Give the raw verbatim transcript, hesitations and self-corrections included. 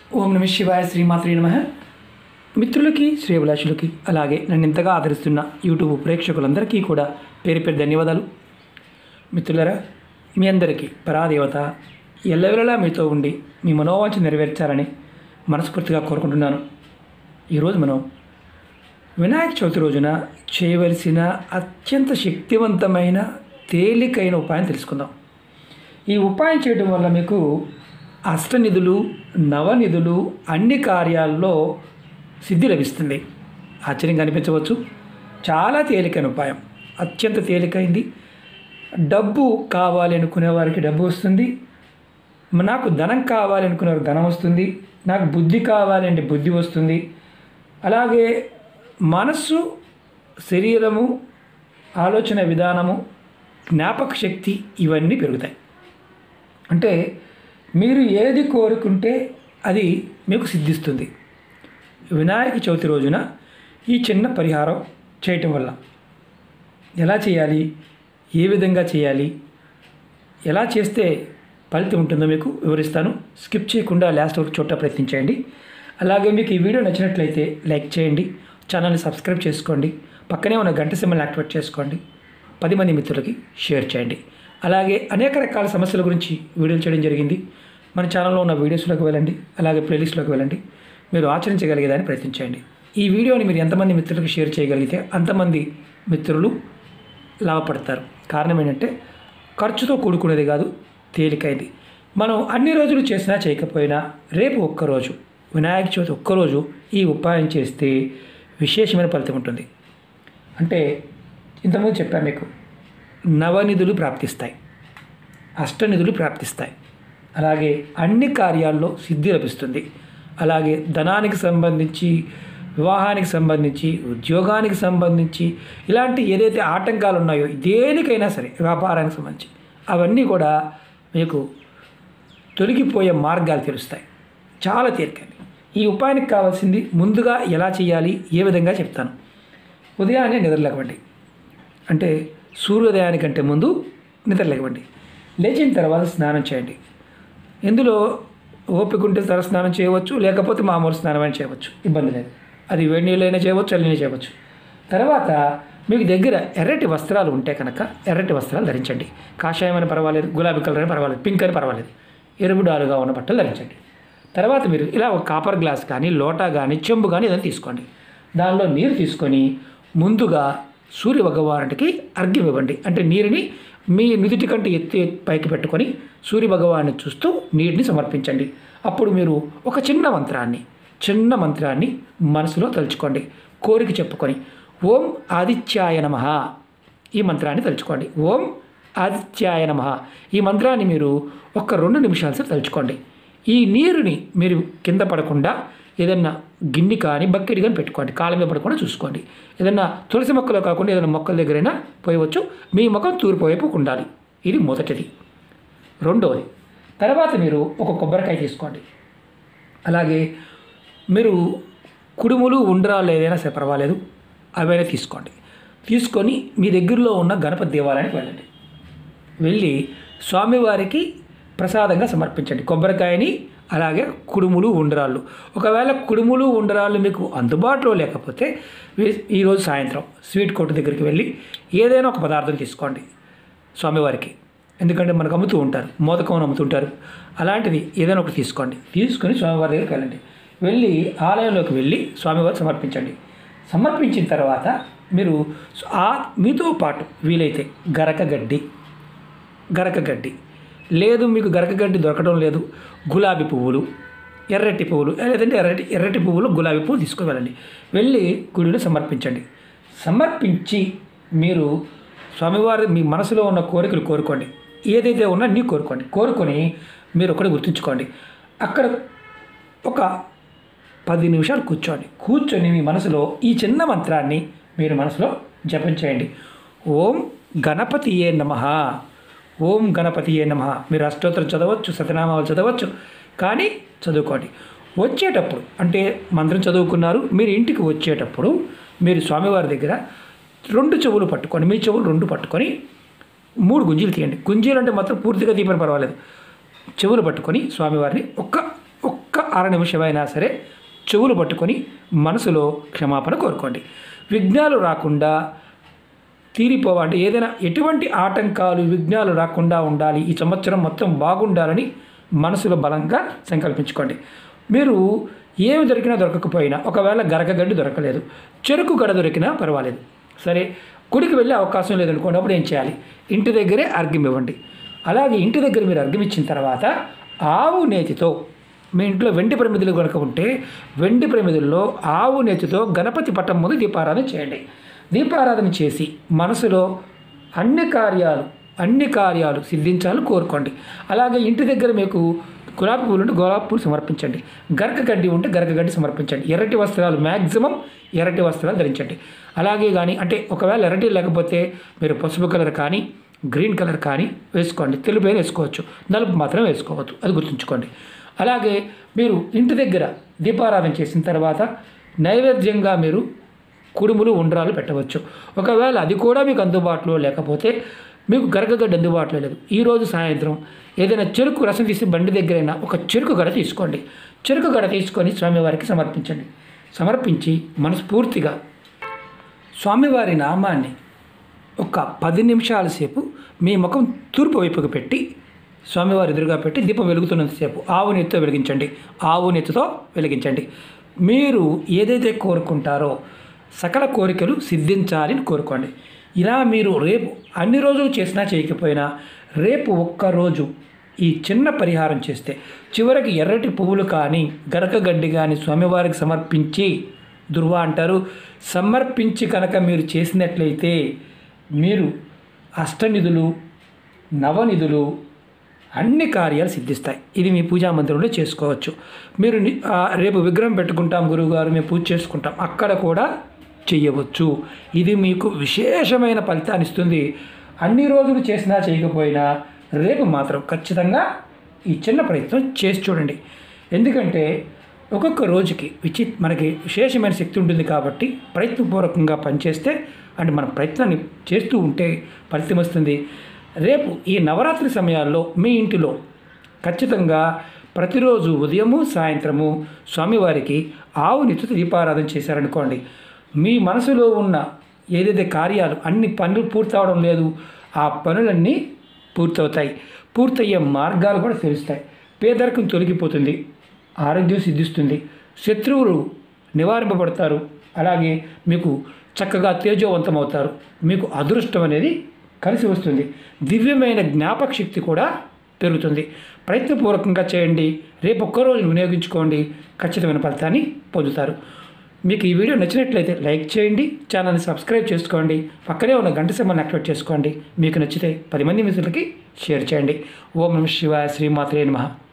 ఓం నమ శివాయ శ్రీమాత్రే నమః. మిత్రులకి శ్రేయభిలాషులకి అలాగే నన్ను ఇంతగా ఆదరిస్తున్న యూట్యూబ్ ప్రేక్షకులందరికీ కూడా పేరు పేరు ధన్యవాదాలు. మిత్రులరా, మీ అందరికీ పరాదేవత ఎల్లవేళలా మీతో ఉండి మీ మనోవాంఛ నెరవేర్చాలని మనస్ఫూర్తిగా కోరుకుంటున్నాను. ఈరోజు మనం వినాయక చవితి రోజున చేయవలసిన అత్యంత శక్తివంతమైన తేలికైన ఉపాయం తెలుసుకుందాం. ఈ ఉపాయం చేయడం వల్ల మీకు అష్టనిధులు నవనిధులు అన్ని కార్యాల్లో సిద్ధి లభిస్తుంది. ఆశ్చర్యంగా అనిపించవచ్చు, చాలా తేలికైన ఉపాయం, అత్యంత తేలికైంది. డబ్బు కావాలి అనుకునే వారికి డబ్బు వస్తుంది, నాకు ధనం కావాలి అనుకునే వారికి ధనం వస్తుంది, నాకు బుద్ధి కావాలంటే బుద్ధి వస్తుంది. అలాగే మనస్సు, శరీరము, ఆలోచన విధానము, జ్ఞాపక శక్తి ఇవన్నీ పెరుగుతాయి. అంటే మీరు ఏది కోరుకుంటే అది మీకు సిద్ధిస్తుంది. వినాయక చవితి రోజున ఈ చిన్న పరిహారం చేయటం వల్ల ఎలా చేయాలి, ఏ విధంగా చేయాలి, ఎలా చేస్తే ఫలితం ఉంటుందో మీకు వివరిస్తాను. స్కిప్ చేయకుండా లాస్ట్ వరకు చూడటం ప్రయత్నించండి. అలాగే మీకు ఈ వీడియో నచ్చినట్లయితే లైక్ చేయండి, ఛానల్ని సబ్స్క్రైబ్ చేసుకోండి, పక్కనే ఉన్న గంట సింబల్ని యాక్టివేట్ చేసుకోండి, పది మంది మిత్రులకి షేర్ చేయండి. అలాగే అనేక రకాల సమస్యల గురించి వీడియోలు చేయడం జరిగింది. మన ఛానల్లో ఉన్న వీడియోస్లోకి వెళ్ళండి, అలాగే ప్లేలిస్ట్లోకి వెళ్ళండి, మీరు ఆచరించగలిగేదాన్ని ప్రయత్నించండి. ఈ వీడియోని మీరు ఎంతమంది మిత్రులకు షేర్ చేయగలిగితే అంతమంది మిత్రులు లాభపడతారు. కారణం ఏంటంటే ఖర్చుతో కూడుకునేది కాదు, తేలికైంది. మనం అన్ని రోజులు చేసినా చేయకపోయినా రేపు ఒక్కరోజు వినాయక చవితి ఒక్కరోజు ఈ ఉపాయం చేస్తే విశేషమైన ఫలితం ఉంటుంది. అంటే ఇంతకుముందు చెప్పాను మీకు, నవనిధులు ప్రాప్తిస్తాయి, అష్టనిధులు ప్రాప్తిస్తాయి, అలాగే అన్ని కార్యాల్లో సిద్ధి లభిస్తుంది. అలాగే ధనానికి సంబంధించి, వివాహానికి సంబంధించి, ఉద్యోగానికి సంబంధించి, ఇలాంటి ఏదైతే ఆటంకాలు ఉన్నాయో దేనికైనా సరే, వ్యాపారానికి సంబంధించి అవన్నీ కూడా మీకు తొలగిపోయే మార్గాలు తెలుస్తాయి. చాలా తేలికైంది. ఈ ఉపాయానికి కావాల్సింది ముందుగా ఎలా చేయాలి, ఏ విధంగా చెప్తాను. ఉదయాన్నే నిద్రలేకండి, అంటే సూర్యోదయానికంటే ముందు నిద్రలేకండి. లేచిన తర్వాత స్నానం చేయండి. ఇందులో ఓపిక ఉంటే తల స్నానం చేయవచ్చు, లేకపోతే మామూలు స్నానం అయినా చేయవచ్చు, ఇబ్బంది లేదు. అది వేడి నీళ్ళైనా చేయవచ్చు, చల్లని చేయవచ్చు. తర్వాత మీకు దగ్గర ఎర్రటి వస్త్రాలు ఉంటే కనుక ఎర్రటి వస్త్రాలు ధరించండి. కాషాయం అని పర్వాలేదు, గులాబీ కలర్ అని పర్వాలేదు, పింక్ అని పర్వాలేదు, ఎరుపు డాలుగా ఉన్న బట్టలు ధరించండి. తర్వాత మీరు ఇలా ఒక కాపర్ గ్లాస్ కానీ, లోటా కానీ, చెంబు కానీ ఏదైనా తీసుకోండి. దానిలో నీరు తీసుకొని ముందుగా సూర్య భగవానుడికి అర్ఘ్యం ఇవ్వండి. అంటే నీరుని మీ నుదుటి కంటే ఎత్తి పైకి పెట్టుకొని సూర్య భగవాన్ని చూస్తూ నీటిని సమర్పించండి. అప్పుడు మీరు ఒక చిన్న మంత్రాన్ని చిన్న మంత్రాన్ని మనసులో తలుచుకోండి. కోరిక చెప్పుకొని ఓం ఆదిత్యాయ నమః ఈ మంత్రాన్ని తలుచుకోండి. ఓం ఆదిత్యాయ నమః ఈ మంత్రాన్ని మీరు ఒక రెండు నిమిషాల సేపు తలుచుకోండి. ఈ నీరుని మీరు కింద పడకుండా ఏదన్నా గిన్నె కానీ బకెట్ కానీ పెట్టుకోండి, కాళ్ళ మీద పడకుండా చూసుకోండి. ఏదన్నా తులసి మొక్కలో కాకుండా ఏదైనా మొక్కల దగ్గరైనా పోయవచ్చు. మీ ముఖం తూర్పు వైపు ఉండాలి. ఇది మొదటిది. రెండవది, తర్వాత మీరు ఒక కొబ్బరికాయ తీసుకోండి. అలాగే మీరు కుడుములు, ఉండ్రాలు ఏదైనా సరే పర్వాలేదు, అవైనా తీసుకోండి. తీసుకొని మీ దగ్గరలో ఉన్న గణపతి దేవాలయానికి వెళ్ళండి. వెళ్ళి స్వామివారికి ప్రసాదంగా సమర్పించండి కొబ్బరికాయని, అలాగే కుడుములు, ఉండ్రాళ్ళు. ఒకవేళ కుడుములు, ఉండ్రాళ్ళు మీకు అందుబాటులో లేకపోతే ఈరోజు సాయంత్రం స్వీట్ కొట్టు దగ్గరికి వెళ్ళి ఏదైనా ఒక పదార్థం తీసుకోండి స్వామివారికి. ఎందుకంటే మనకు అమ్ముతూ ఉంటారు, మోదకం అమ్ముతుంటారు, అలాంటిది ఏదైనా ఒకటి తీసుకోండి. తీసుకొని స్వామివారి దగ్గరికి వెళ్ళండి. వెళ్ళి ఆలయంలోకి వెళ్ళి స్వామివారికి సమర్పించండి. సమర్పించిన తర్వాత మీరు ఆ మీతో పాటు వీలైతే గరక గడ్డి గరక గడ్డి లేదు, మీకు గరక గడ్డి దొరకడం లేదు, గులాబీ పువ్వులు, ఎర్రటి పువ్వులు, లేదంటే ఎర్రటి ఎర్రటి పువ్వులు, గులాబీ పువ్వులు తీసుకొని వెళ్ళండి. వెళ్ళి గుడిలో సమర్పించండి. సమర్పించి మీరు స్వామివారి మీ మనసులో ఉన్న కోరికలు కోరుకోండి. ఏదైతే ఉన్నా నీ కోరుకోండి. కోరుకొని మీరు ఒకటి గుర్తుంచుకోండి, అక్కడ ఒక పది నిమిషాలు కూర్చోండి. కూర్చొని మీ మనసులో ఈ చిన్న మంత్రాన్ని మీరు మనసులో జపం చేయండి. ఓం గణపతియే నమః, ఓం గణపతియే నమః. మీరు అష్టోత్తరం చదవచ్చు, సతనామాలు చదవచ్చు, కానీ చదువుకోండి. వచ్చేటప్పుడు అంటే మంత్రం చదువుకున్నారు, మీరు ఇంటికి వచ్చేటప్పుడు మీరు స్వామివారి దగ్గర రెండు చెవులు పట్టుకొని, మీ చెవులు రెండు పట్టుకొని మూడు గుంజీలు తీయండి. గుంజీలు అంటే మాత్రం పూర్తిగా తీపని పర్వాలేదు. చెవులు పట్టుకొని స్వామివారిని ఒక్క ఒక్క అర నిమిషమైనా సరే చెవులు పట్టుకొని మనసులో క్షమాపణ కోరుకోండి. విఘ్నాలు రాకుండా తీరిపోవాలి, ఏదైనా ఎటువంటి ఆటంకాలు విఘ్నాలు రాకుండా ఉండాలి, ఈ సంవత్సరం మొత్తం బాగుండాలని మనసులో బలంగా సంకల్పించుకోండి. మీరు ఏమి దొరికినా దొరకకపోయినా, ఒకవేళ గరకగడ్డి దొరకలేదు, చెరుకు గడ దొరికినా పర్వాలేదు, సరే గుడికి వెళ్ళే అవకాశం లేదనుకోండి, అప్పుడు ఏం చేయాలి, ఇంటి దగ్గరే అర్ఘ్యం ఇవ్వండి. అలాగే ఇంటి దగ్గర మీరు అర్ఘ్యం ఇచ్చిన తర్వాత ఆవు నేతితో, మీ ఇంట్లో వెండి ప్రమిదలు కనుక ఉంటే వెండి ప్రమిదల్లో ఆవు నేతితో గణపతి పటం ముందు దీపారాధన చేయండి. దీపారాధన చేసి మనసులో అన్ని కార్యాలు అన్ని కార్యాలు సిద్ధించాలని కోరుకోండి. అలాగే ఇంటి దగ్గర మీకు గులాబీ పూలు ఉంటే గులాబీ పూలు సమర్పించండి, గరక గడ్డి ఉంటే గరక గడ్డి సమర్పించండి. ఎర్రటి వస్త్రాలు మ్యాక్సిమం ఎర్రటి వస్త్రాలు ధరించండి. అలాగే కానీ అంటే ఒకవేళ ఎర్రటి లేకపోతే మీరు పసుపు కలర్ కానీ గ్రీన్ కలర్ కానీ వేసుకోండి, తెలుపు అయినా వేసుకోవచ్చు, నలుపు మాత్రం వేసుకోవద్దు, అది గుర్తుంచుకోండి. అలాగే మీరు ఇంటి దగ్గర దీపారాధన చేసిన తర్వాత నైవేద్యంగా మీరు కుడుములు ఉండ్రాలు పెట్టవచ్చు. ఒకవేళ అది కూడా మీకు అందుబాటులో లేకపోతే, మీకు గరకగడ్డ అందుబాటులో లేదు, ఈరోజు సాయంత్రం ఏదైనా చెరుకు రసం తీసి బండి దగ్గరైనా ఒక చెరుకు గడ తీసుకోండి. చెరుకు గడ తీసుకొని స్వామివారికి సమర్పించండి. సమర్పించి మనస్ఫూర్తిగా స్వామివారి నామాన్ని ఒక పది నిమిషాల సేపు మీ ముఖం తూర్పు వైపుకు పెట్టి స్వామివారి ఎదురుగా పెట్టి దీపం వెలుగుతున్నంతసేపు ఆవు నెత్తితో వెలిగించండి. ఆవు నెత్తితో వెలిగించండి. మీరు ఏదైతే కోరుకుంటారో సకల కోరికలు సిద్ధించాలని కోరుకోండి. ఇలా మీరు రేపు అన్ని రోజులు చేసినా చేయకపోయినా రేపు ఒక్కరోజు ఈ చిన్న పరిహారం చేస్తే చివరికి ఎర్రటి పువ్వులు కానీ గరకగడ్డి కానీ స్వామివారికి సమర్పించి, దుర్వా అంటారు, సమర్పించి కనుక మీరు చేసినట్లయితే మీరు అష్టనిధులు నవనిధులు అన్ని కార్యాలు సిద్ధిస్తాయి. ఇది మీ పూజా మందిరంలో చేసుకోవచ్చు. మీరు రేపు విగ్రహం పెట్టుకుంటాం గురువుగారు, మేము పూజ చేసుకుంటాం, అక్కడ కూడా చేయవచ్చు. ఇది మీకు విశేషమైన ఫలితాన్ని ఇస్తుంది. అన్ని రోజులు చేసినా చేయకపోయినా రేపు మాత్రం ఖచ్చితంగా ఈ చిన్న ప్రయత్నం చేసి చూడండి. ఎందుకంటే ఒక్కొక్క రోజుకి విచి మనకి విశేషమైన శక్తి ఉంటుంది కాబట్టి ప్రయత్నపూర్వకంగా పనిచేస్తే అంటే మన ప్రయత్నాన్ని చేస్తూ ఉంటే ఫలితం వస్తుంది. రేపు ఈ నవరాత్రి సమయాల్లో మీ ఇంటిలో ఖచ్చితంగా ప్రతిరోజు ఉదయము సాయంత్రము స్వామివారికి ఆవు నెత్తితో దీపారాధన చేశారనుకోండి, మీ మనసులో ఉన్న ఏదైతే కార్యాలు అన్ని పనులు పూర్తవడం లేదు, ఆ పనులన్నీ పూర్తవుతాయి. పూర్తయ్యే మార్గాలు కూడా తెలుస్తాయి. పేదరికం తొలగిపోతుంది, ఆరోగ్యం సిద్ధిస్తుంది, శత్రువులు నివారింపబడతారు. అలాగే మీకు చక్కగా తేజోవంతమవుతారు. మీకు అదృష్టం అనేది కలిసి వస్తుంది. దివ్యమైన జ్ఞాపక శక్తి కూడా పెరుగుతుంది. ప్రయత్నపూర్వకంగా చేయండి. రేపు ఒక్కరోజు వినియోగించుకోండి, ఖచ్చితమైన ఫలితాన్ని పొందుతారు. మీకు ఈ వీడియో నచ్చినట్లయితే లైక్ చేయండి, ఛానల్ని సబ్స్క్రైబ్ చేసుకోండి, పక్కనే ఉన్న గంట సింబల్ని యాక్టివేట్ చేసుకోండి. మీకు నచ్చితే పది మంది మిత్రులకి షేర్ చేయండి. ఓం నమః శివాయ, శ్రీమాత్రే నమః.